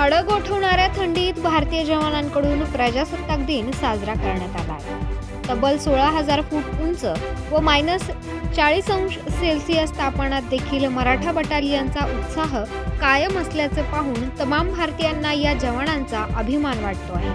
हाडं गोठवणाऱ्या थंडीत भारतीय जवानांकडून प्रजासत्ताक दिन साजरा करण्यात आला आहे. तब्बल 16,000 फूट उंच व -40°C तापमानात देखील मराठा बटालियनचा उत्साह कायम असल्याचे पाहून तमाम भारतीयांना या जवानांचा अभिमान वाटतो आहे.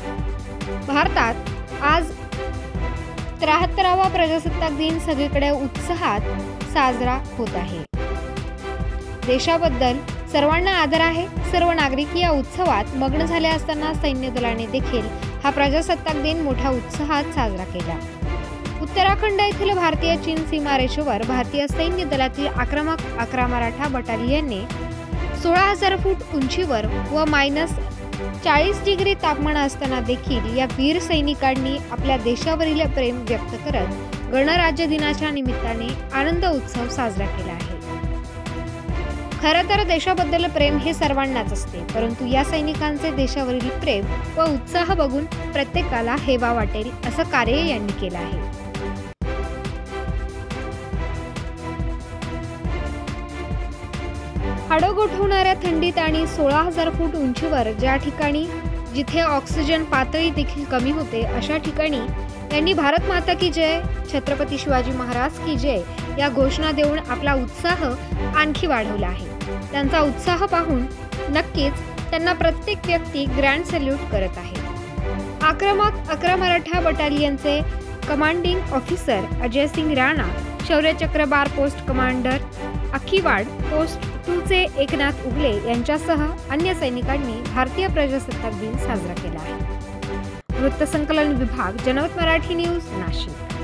भारतात आज 73वा प्रजासत्ताक दिन सगळीकडे उत्साहात साजरा होत आहे. देशाबद्दल सर्वांना आदर आहे. सर्व नागरिक या उत्सवात मग्न झाले असताना सैन्य दलाने देखील हा प्रजासत्ताक दिन मोठ्या उत्साहात साजरा केला. उत्तराखंड येथील भारतीय चीन सीमारेषेवर भारतीय सैन्य दलातील आक्रमक 11 मराठा बटालियनने 16,000 फूट उंचीवर व -40° तापमान असताना देखील या वीर सैनिकांनी आपल्या देशावरील प्रेम व्यक्त करत गणराज्य दिनाच्या निमित्ताने आनंद उत्सव साजरा केला आहे. खरं तर देशाबद्दल प्रेम हे सर्वांनाच असते, परंतु या सैनिकांचे देशावरील प्रेम व उत्साह बघून प्रत्येकाला हेवा वाटेल असं कार्य यांनी केलं आहे. हाडं गोठवणाऱ्या थंडीत आणि 16,000 फूट उंचीवर ज्या ठिकाणी जिथे ऑक्सिजन पातळी देखील कमी होते अशा ठिकाणी यांनी भारत माता की जय, छत्रपती शिवाजी महाराज की जय या घोषणा देऊन आपला उत्साह आणखी वाढवला आहे. त्यांचा उत्साह पाहून नक्कीच त्यांना प्रत्येक व्यक्ती ग्रँड सॅल्यूट करत आहे. आक्रमक 11 मराठा बटालियनचे commanding officer Ajay Singh Rana, Shauryachakra bar post commander Akhiwad post 2 चे एकनाथ उगले यांच्यासह अन्य सैनिकांनी भारतीय प्रजासत्ताक दिन साजरा केला आहे. वृत्तसंकलन विभाग, जनमत मराठी न्यूज, नाशिक.